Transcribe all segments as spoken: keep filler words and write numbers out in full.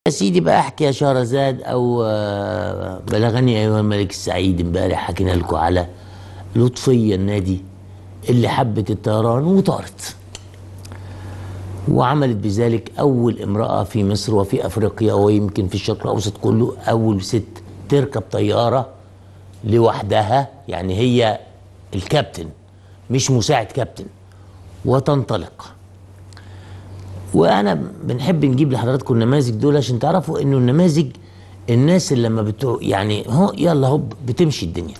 يا سيدي بقى احكي يا شهرزاد او آه، بلغني ايها الملك السعيد. امبارح حكينا لكم على لطفية النادي اللي حبت الطيران وطارت، وعملت بذلك اول امرأة في مصر وفي افريقيا ويمكن في الشرق الاوسط كله، اول ست تركب طيارة لوحدها، يعني هي الكابتن مش مساعد كابتن، وتنطلق. وانا بنحب نجيب لحضراتكم النماذج دول عشان تعرفوا انه النماذج الناس اللي لما بتوع يعني هو يلا هوب بتمشي الدنيا.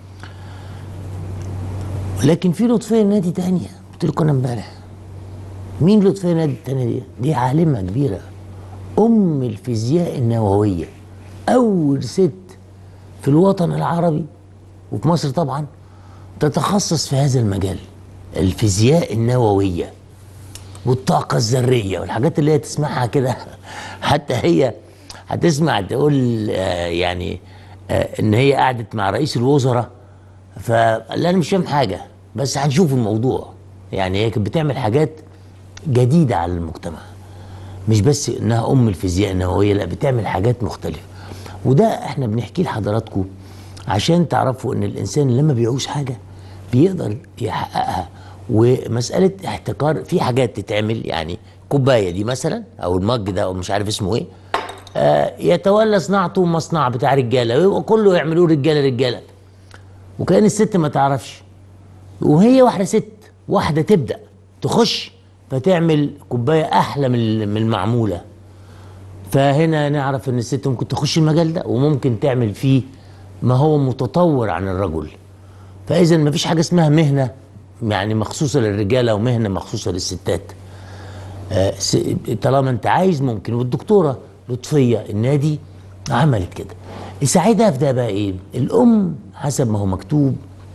لكن في لطفية نادي تانية قلت لكم انا امبارح. مين لطفية نادي التانية دي؟ دي عالمة كبيرة، ام الفيزياء النووية، اول ست في الوطن العربي وفي مصر طبعا تتخصص في هذا المجال، الفيزياء النووية والطاقة الذرية والحاجات اللي هي تسمعها كده. حتى هي هتسمع تقول آه يعني آه ان هي قعدت مع رئيس الوزراء، فقال انا مش فاهم حاجة بس هنشوف الموضوع. يعني هي كانت بتعمل حاجات جديدة على المجتمع، مش بس انها ام الفيزياء النووية، لا بتعمل حاجات مختلفة. وده احنا بنحكيه لحضراتكم عشان تعرفوا ان الانسان لما بيعوز حاجة بيقدر يحققها. ومسألة احتكار في حاجات تتعمل، يعني كوباية دي مثلا او المج ده او مش عارف اسمه ايه، آه يتولى صناعته مصنع بتاع رجالة وكله يعملوه رجالة رجالة، وكان الست ما تعرفش، وهي واحدة ست واحدة تبدأ تخش فتعمل كوباية احلى من المعمولة. فهنا نعرف ان الست ممكن تخش المجال ده وممكن تعمل فيه ما هو متطور عن الرجل. فاذا ما فيش حاجة اسمها مهنة يعني مخصوصة للرجالة ومهنة مخصوصة للستات. آه طالما انت عايز ممكن. والدكتورة لطفية النادي عملت كده. يساعدها في ده بقى ايه؟ الام حسب ما هو مكتوب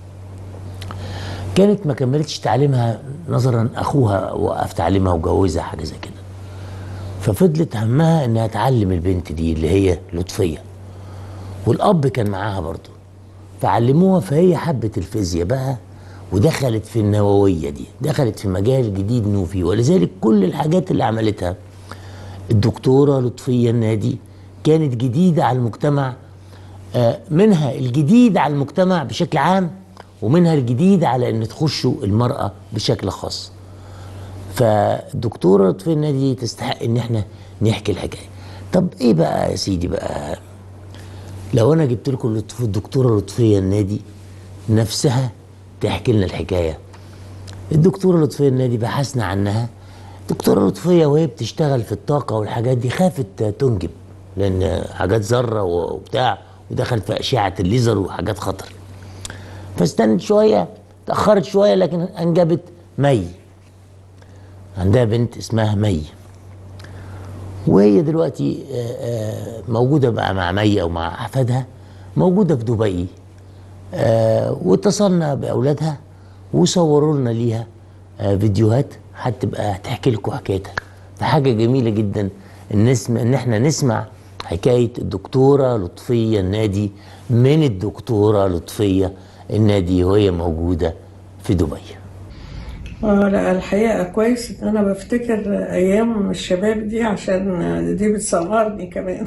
كانت ما كملتش تعليمها، نظرا اخوها وقف تعليمها وجوزها حاجة زي كده، ففضلت همها انها تعلم البنت دي اللي هي لطفية، والاب كان معاها برضه فعلموها. فهي حبت الفيزياء بقى ودخلت في النووية دي، دخلت في مجال جديد نوفي. ولذلك كل الحاجات اللي عملتها الدكتورة لطفية النادي كانت جديدة على المجتمع، منها الجديد على المجتمع بشكل عام ومنها الجديد على ان تخشوا المرأة بشكل خاص. فالدكتورة لطفية النادي تستحق ان احنا نحكي الحكاية. طب ايه بقى يا سيدي بقى لو انا جبت لكم الدكتورة لطفية النادي نفسها تحكي لنا الحكاية. الدكتورة لطفية النادي بحثنا عنها. دكتورة لطفية وهي بتشتغل في الطاقة والحاجات دي خافت تنجب، لأن حاجات ذرة وبتاع ودخلت في أشعة الليزر وحاجات خطر، فاستنت شوية، تأخرت شوية، لكن أنجبت مي. عندها بنت اسمها مي، وهي دلوقتي موجودة بقى مع مي أو مع أحفادها، موجودة في دبي. آه واتصلنا باولادها وصوروا لنا ليها آه فيديوهات هتبقى هتحكي لكم حكايتها. فحاجه جميله جدا الناس ان احنا نسمع حكايه الدكتوره لطفيه النادي من الدكتوره لطفيه النادي وهي موجوده في دبي. اه لا الحقيقة كويس ان انا بفتكر ايام الشباب دي عشان دي بتصغرني كمان.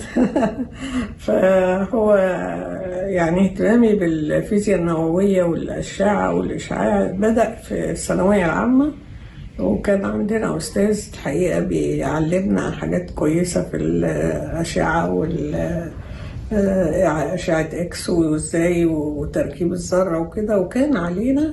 فهو يعني اهتمامي بالفيزياء النووية والاشعة والاشعاع بدأ في الثانوية العامة، وكان عندنا استاذ الحقيقة بيعلمنا حاجات كويسة في الاشعة وال أشعة إكس وإزاي وتركيب الذرة وكده. وكان علينا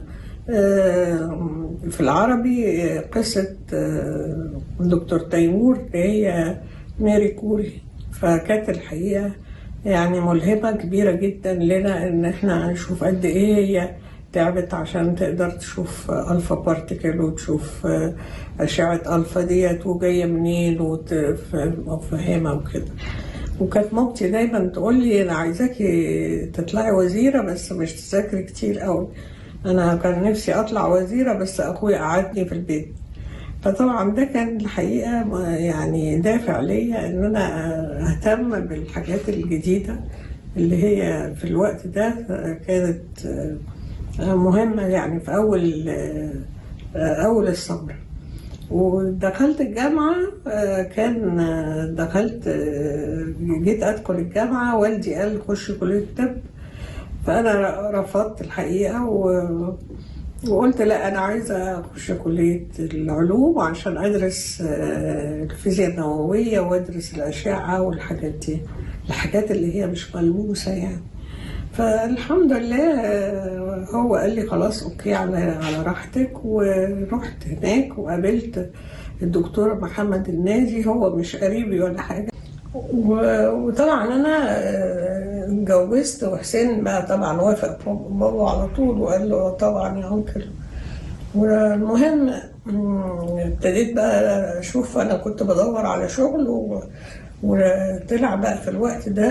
في العربي قصة دكتور تيمور اللي هي ماري كوري. فكانت الحقيقة يعني ملهمة كبيرة جدا لنا إن احنا نشوف قد إيه هي تعبت عشان تقدر تشوف ألفا بارتيكل وتشوف أشعة ألفا ديت وجاية منين وتفهمها وكده. وكانت مامتي دايما تقول لي انا عايزاكي تطلعي وزيره بس مش تذاكري كتير قوي. انا كان نفسي اطلع وزيره بس اخويا قعدني في البيت. فطبعا ده كان الحقيقه يعني دافع ليا ان انا اهتم بالحاجات الجديده اللي هي في الوقت ده كانت مهمه، يعني في اول اول الثوره. ودخلت الجامعة. كان دخلت جيت أدخل الجامعة، والدي قال خش كلية الطب، فأنا رفضت الحقيقة وقلت لا، أنا عايزة أخش كلية العلوم عشان أدرس الفيزياء النووية وأدرس الأشعة والحاجات دي، الحاجات اللي هي مش ملموسة يعني. فالحمد لله هو قال لي خلاص اوكي، على على راحتك. ورحت هناك وقابلت الدكتور محمد الناجي، هو مش قريبي ولا حاجه. وطبعا انا اتجوزت، وحسين بقى طبعا وافق بابا على طول وقال له طبعا يا انكل. والمهم ابتديت بقى اشوف، انا كنت بدور على شغل و وطلع بقى في الوقت ده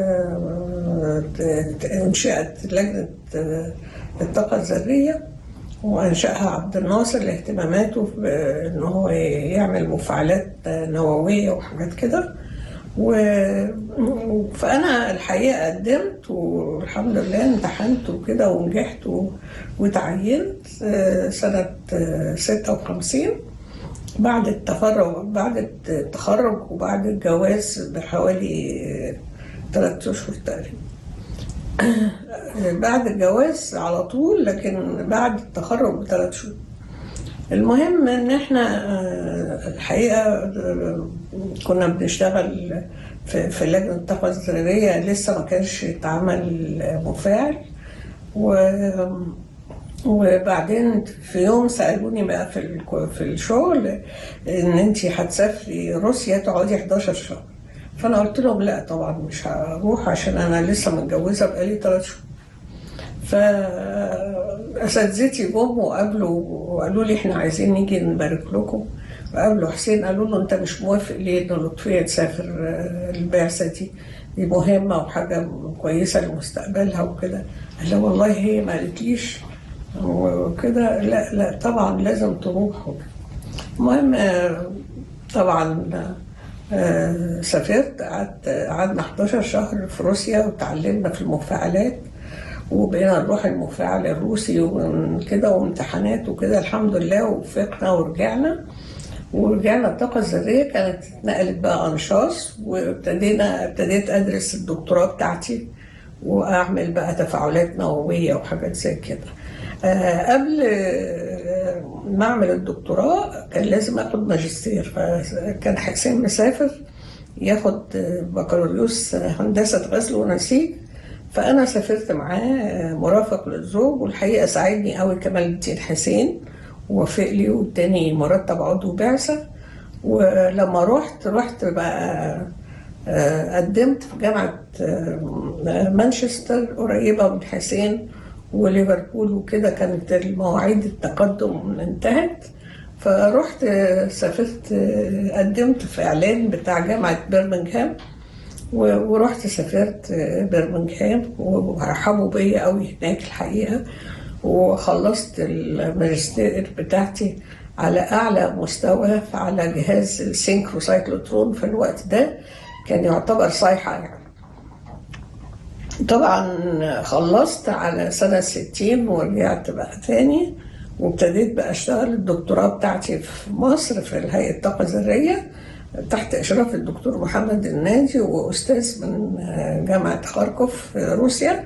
انشأت لجنة الطاقة الذرية، وأنشأها عبد الناصر لاهتماماته بأن هو يعمل مفاعلات نووية وحاجات كده. فأنا الحقيقة قدمت والحمد لله امتحنت وكده ونجحت وتعينت سنة ستة وخمسين بعد التفرغ، بعد التخرج وبعد الجواز بحوالي ثلاثة أشهر تقريبا. بعد الجواز على طول، لكن بعد التخرج بثلاث شهور. المهم ان احنا الحقيقه كنا بنشتغل في, في لجنه الطاقه الذريه، لسه ما كانش اتعمل مفاعل. و وبعدين في يوم سالوني بقى في في الشغل ان انت هتسافري روسيا تقعدي حداشر شهر. فانا قلت لهم لا طبعا مش هروح عشان انا لسه متجوزه بقالي ثلاث شهور. فاساتذتي جم وقابلوا وقالوا لي احنا عايزين نيجي نبارك لكم. وقابلوا حسين قالوا له انت مش موافق ليه ان لطفيه تسافر البعثه دي؟ دي مهمه وحاجه كويسه لمستقبلها وكده. قال له والله هي ما قالتليش وكده. لا لا طبعا لازم تروح. المهم طبعا سافرت، قعدت قعدنا حداشر شهر في روسيا وتعلمنا في المفاعلات، وبقينا نروح المفاعل الروسي وكده وامتحانات وكده. الحمد لله وفقنا ورجعنا ورجعنا الطاقة الذرية. كانت اتنقلت بقى أنشاص، وابتدينا ابتديت أدرس الدكتوراه بتاعتي وأعمل بقى تفاعلات نووية وحاجات زي كده. آه قبل آه ما أعمل الدكتوراه كان لازم أخد ماجستير، فكان حسين مسافر ياخد بكالوريوس هندسة غزل ونسيج، فأنا سافرت معاه مرافق للزوج. والحقيقة ساعدني قوي كمال الدين حسين، ووافق لي واداني مرتب عضو بعثة. ولما رحت رحت بقى قدمت في جامعة مانشستر قريبة من حسين وليفربول وكده، كانت المواعيد التقدم انتهت. فرحت سافرت قدمت في إعلان بتاع جامعة برمنغهام، ورحت سافرت برمنغهام ورحبوا بيا قوي هناك الحقيقة. وخلصت الماجستير بتاعتي على أعلى مستوى على جهاز السينكروسايكلوترون. في الوقت ده كان يعتبر صيحة يعني. طبعا خلصت على سنة ستين ورجعت بقى تاني، وابتديت بقى أشتغل الدكتوراه بتاعتي في مصر في الهيئة الطاقة الذرية تحت إشراف الدكتور محمد الناجي، وأستاذ من جامعة خاركوف في روسيا.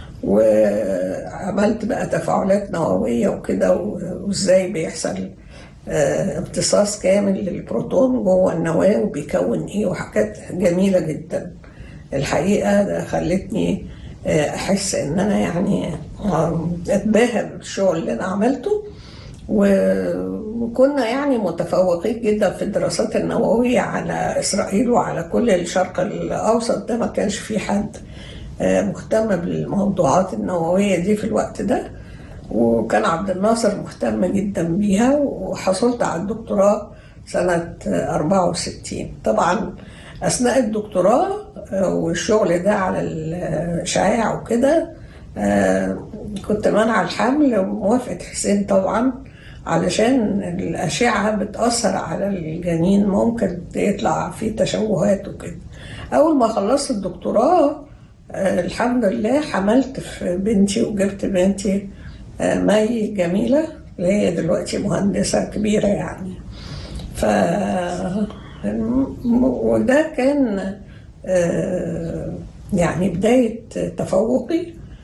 وعملت بقى تفاعلات نووية وكده، وإزاي بيحصل امتصاص كامل للبروتون جوه النواة وبيكون إيه، وحاجات جميلة جدا الحقيقة. ده خلتني أحس إن أنا يعني أتباهى بالشغل اللي أنا عملته. وكنا يعني متفوقين جدا في الدراسات النووية على إسرائيل وعلى كل الشرق الأوسط. ده ما كانش في حد مهتم بالموضوعات النووية دي في الوقت ده، وكان عبد الناصر مهتم جدا بيها. وحصلت على الدكتوراه سنة أربعة وستين. طبعا أثناء الدكتوراه والشغل ده على الإشعاع وكده كنت منع الحمل بموافقة حسين طبعا، علشان الأشعة بتأثر على الجنين، ممكن يطلع فيه تشوهات وكده. أول ما خلصت الدكتوراه الحمد لله حملت في بنتي وجبت بنتي مي جميلة اللي هي دلوقتي مهندسة كبيرة يعني. ف وده كان يعني بداية تفوقي،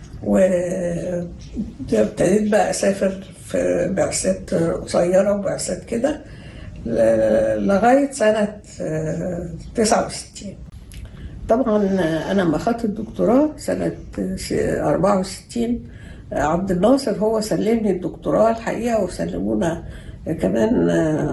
وابتديت بقى أسافر في بعثات قصيرة وبعثات كده لغاية سنة تسعة وستين. طبعا أنا لما أخدت الدكتوراه سنة أربعة وستين، عبد الناصر هو سلمني الدكتوراه الحقيقة، وسلمونا كمان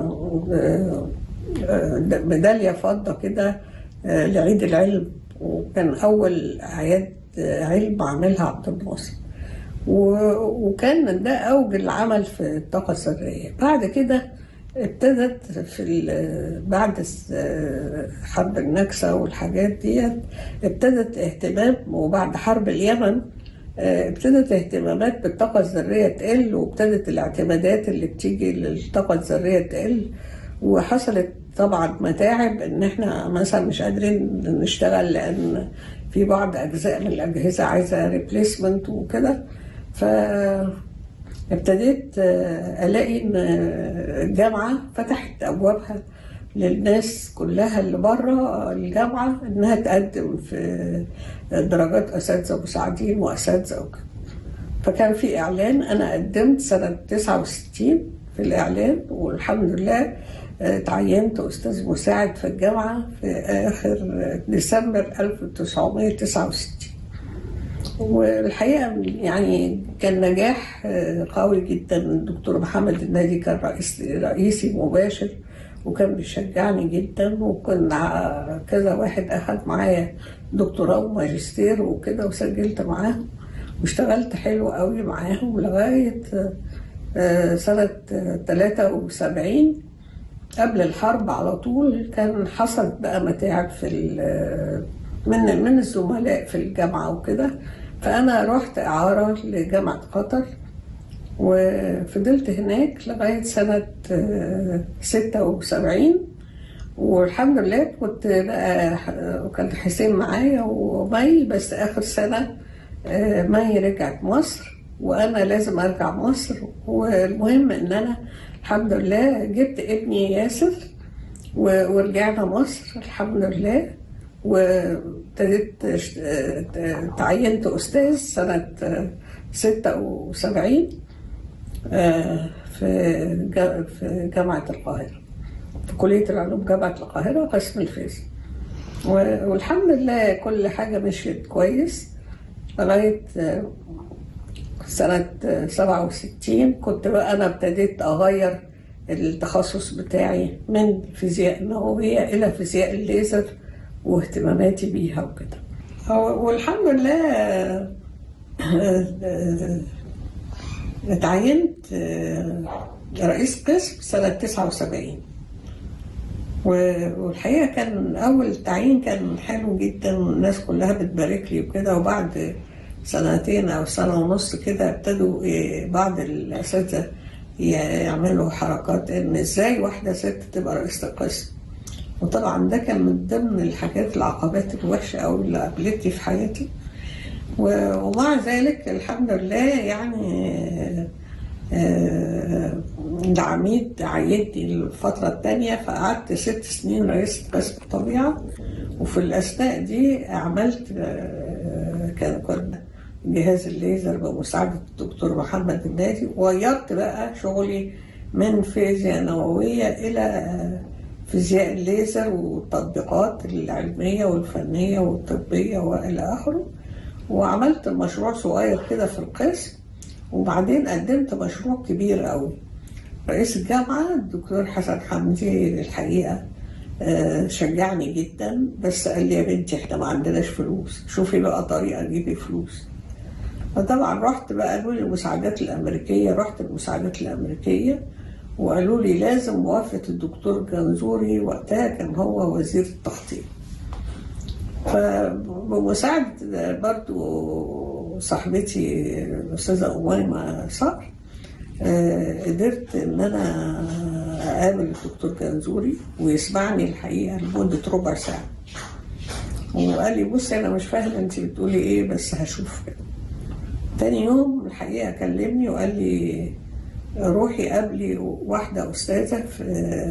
ميدالية فضة كده لعيد العلم، وكان أول أعياد علم عملها عبد الناصر، وكان ده أوج العمل في الطاقة الذرية. بعد كده ابتدت في بعد حرب النكسة والحاجات دي ابتدت اهتمام، وبعد حرب اليمن ابتدت اهتمامات بالطاقة الذرية تقل، وابتدت الاعتمادات اللي بتيجي للطاقة الذرية تقل، وحصلت طبعا متاعب ان احنا مثلا مش قادرين نشتغل لان في بعض اجزاء من الاجهزة عايزة ريبليسمنت وكده. فابتديت الاقي ان الجامعة فتحت ابوابها للناس كلها اللي بره الجامعة انها تقدم في درجات اساتذة مساعدين واساتذة وكده. فكان في اعلان، انا قدمت سنة تسعة وستين في الاعلان، والحمد لله تعينت أستاذ مساعد في الجامعة في آخر ديسمبر ألف وتسعمائة وتسعة وستين. والحقيقة يعني كان نجاح قوي جدا. الدكتور محمد النادي كان رئيس رئيسي مباشر، وكان بيشجعني جدا، وكان كذا واحد أخذ معايا دكتوراه وماجستير وكده، وسجلت معاهم واشتغلت حلو قوي معاهم لغاية سنة ثلاثة وسبعين. قبل الحرب على طول كان حصلت بقى متاعب في من من الزملاء في الجامعة وكده، فأنا رحت إعارة لجامعة قطر، وفضلت هناك لغاية سنة ستة وسبعين. والحمد لله كنت بقى، وكان حسين معايا ومي، بس آخر سنة مي رجعت مصر وأنا لازم أرجع مصر. والمهم إن أنا الحمد لله جبت ابني ياسر ورجعنا مصر الحمد لله، وابتديت تعينت أستاذ سنة ستة وسبعين في في جامعة القاهرة، في كلية العلوم جامعة القاهرة قسم الفيزياء. والحمد لله كل حاجة مشيت كويس لغاية سنة سبعة وستين. كنت بقى أنا ابتديت أغير التخصص بتاعي من فيزياء نووية إلى فيزياء الليزر واهتماماتي بيها وكده. والحمد لله اتعينت رئيس قسم سنة تسعة وسبعين، والحقيقة كان أول تعيين كان حلو جدا، والناس كلها بتبارك لي وكده. وبعد سنتين أو سنة ونص كده ابتدوا بعض الأساتذة يعملوا حركات إن إزاي واحدة ست تبقى رئيسة القسم. وطبعا ده كان من ضمن الحاجات العقبات الوحشة أو اللي قابلتني في حياتي. ومع ذلك الحمد لله يعني العميد عيدني الفترة الثانية، فقعدت ست سنين رئيسة قسم الطبيعة. وفي الأثناء دي عملت كان كنا جهاز الليزر بمساعدة الدكتور محمد النادي، وغيرت بقى شغلي من فيزياء نووية إلى فيزياء الليزر والتطبيقات العلمية والفنية والطبية وإلى آخره. وعملت مشروع صغير كده في القسم، وبعدين قدمت مشروع كبير قوي. رئيس الجامعة الدكتور حسن حمدي الحقيقة شجعني جدا، بس قال لي يا بنتي احنا ما عندناش فلوس، شوفي بقى طريقة تجيبي فلوس. فطبعا رحت بقى، قالوا لي المساعدات الأمريكية، رحت المساعدات الأمريكية وقالوا لي لازم موافقة الدكتور جنزوري، وقتها كان هو وزير التخطيط. فبمساعدة برضو صاحبتي الأستاذة أميمة صقر قدرت إن أنا أقابل الدكتور جنزوري ويسمعني الحقيقة لمدة ربع ساعة، وقال لي بصي أنا مش فاهم أنت بتقولي إيه بس هشوف. تاني يوم الحقيقة كلمني وقال لي روحي قابلي واحدة أستاذة في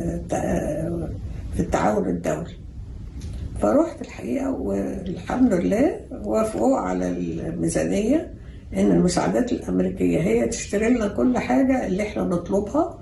في التعاون الدولي. فروحت الحقيقة والحمد لله وافقوا على الميزانية إن المساعدات الأمريكية هي تشتري لنا كل حاجة اللي إحنا نطلبها،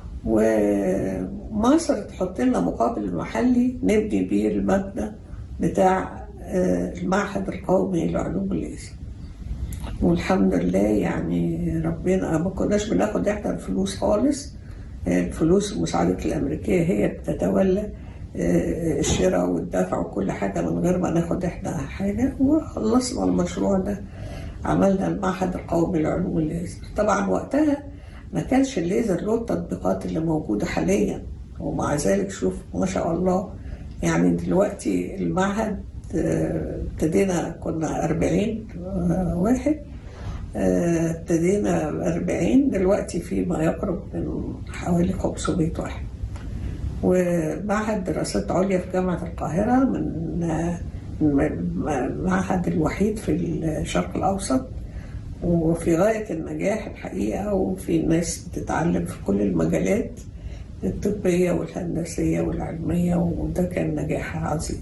ومصر تحط لنا مقابل محلي نبني بيه المبنى بتاع المعهد القومي لعلوم الليزر. والحمد لله يعني ربنا ما كناش بناخد احنا الفلوس خالص، الفلوس المساعدات الأمريكية هي بتتولى الشراء والدفع وكل حاجة من غير ما ناخد احنا حاجة. وخلصنا المشروع ده، عملنا المعهد القومي لعلوم الليزر. طبعا وقتها ما كانش الليزر له التطبيقات اللي موجودة حاليا، ومع ذلك شوف ما شاء الله يعني دلوقتي المعهد ابتدينا كنا أربعين واحد، ابتدينا أربعين، دلوقتي في ما يقرب من حوالي خمسمائة واحد. ومعهد دراسات عليا في جامعة القاهرة من المعهد الوحيد في الشرق الأوسط، وفي غاية النجاح الحقيقة، وفي ناس بتتعلم في كل المجالات الطبية والهندسية والعلمية، وده كان نجاح عظيم.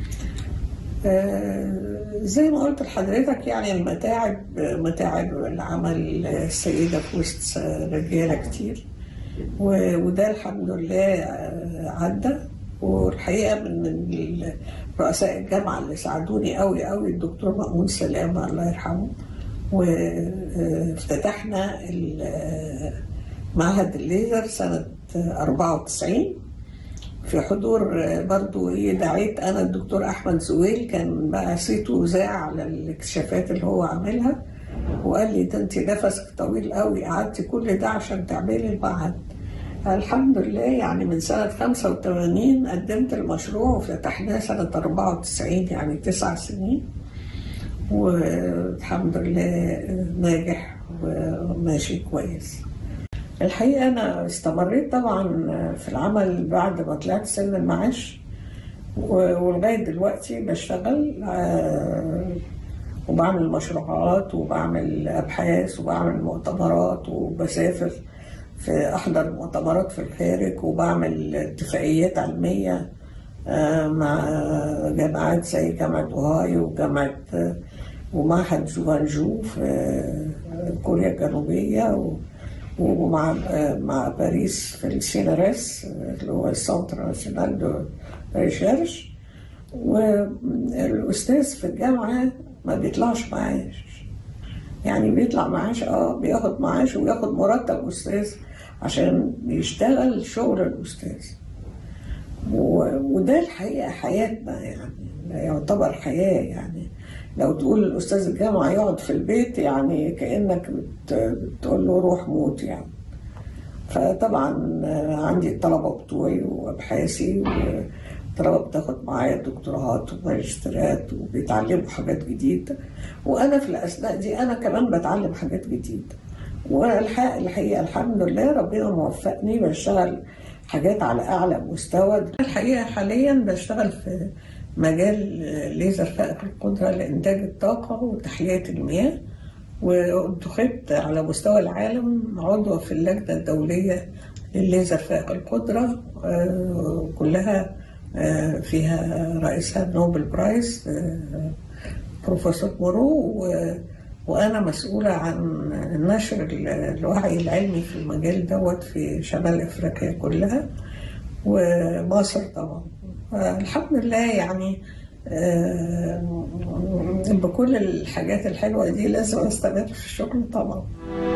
زي ما قلت لحضرتك يعني المتاعب متاعب العمل السيدة في وسط رجالة كتير، وده الحمد لله عدى. والحقيقة من رؤساء الجامعة اللي ساعدوني قوي قوي الدكتور مأمون سلامة الله يرحمه، وافتتحنا معهد الليزر سنة أربعة وتسعين في حضور برضو ايه دعيت انا الدكتور احمد زويل، كان بقى صيته ذاع على الاكتشافات اللي هو عاملها، وقال لي ده انت نفسك طويل قوي، قعدتي كل ده عشان تعملي المعهد. الحمد لله يعني من سنة خمسة وثمانين قدمت المشروع وفتحناه سنة أربعة وتسعين، يعني تسع سنين، والحمد لله ناجح وماشي كويس. الحقيقة أنا استمريت طبعا في العمل بعد ما طلعت سن المعاش، ولغاية دلوقتي بشتغل وبعمل مشروعات وبعمل أبحاث وبعمل مؤتمرات، وبسافر في أحضر مؤتمرات في الخارج، وبعمل اتفاقيات علمية مع جامعات زي جامعة أوهايو وجامعة ومعهد جوانجو في كوريا الجنوبية، ومع مع باريس في السيناريس اللي هو السنتر ناسيونال دو ريشيرش. والأستاذ في الجامعة ما بيطلعش معاش، يعني بيطلع معاش اه بياخد معاش وياخد مرتب أستاذ عشان يشتغل شغل الأستاذ، وده الحقيقة حياتنا، يعني يعتبر حياة. يعني لو تقول الأستاذ الجامعة يقعد في البيت يعني كأنك بتقول له روح موت يعني. فطبعا عندي الطلبة بتوعي وأبحاثي، والطلبة بتاخد معايا دكتوراهات وماجستيرات وبيتعلموا حاجات جديدة، وأنا في الأثناء دي أنا كمان بتعلم حاجات جديدة. وأنا الحقيقة الحمد لله ربنا موفقني بشتغل حاجات على أعلى مستوى. الحقيقة حاليا بشتغل في مجال ليزر فائق القدرة لإنتاج الطاقة وتحلية المياه، وانتخبت على مستوى العالم عضو في اللجنة الدولية للليزر فائق القدرة، كلها فيها رئيسها نوبل برايز بروفيسور مورو، وأنا مسؤولة عن نشر الوعي العلمي في المجال دوت في شمال أفريقيا كلها ومصر طبعا. الحمد لله يعني بكل الحاجات الحلوة دي لازم أستمر في الشغل طبعا.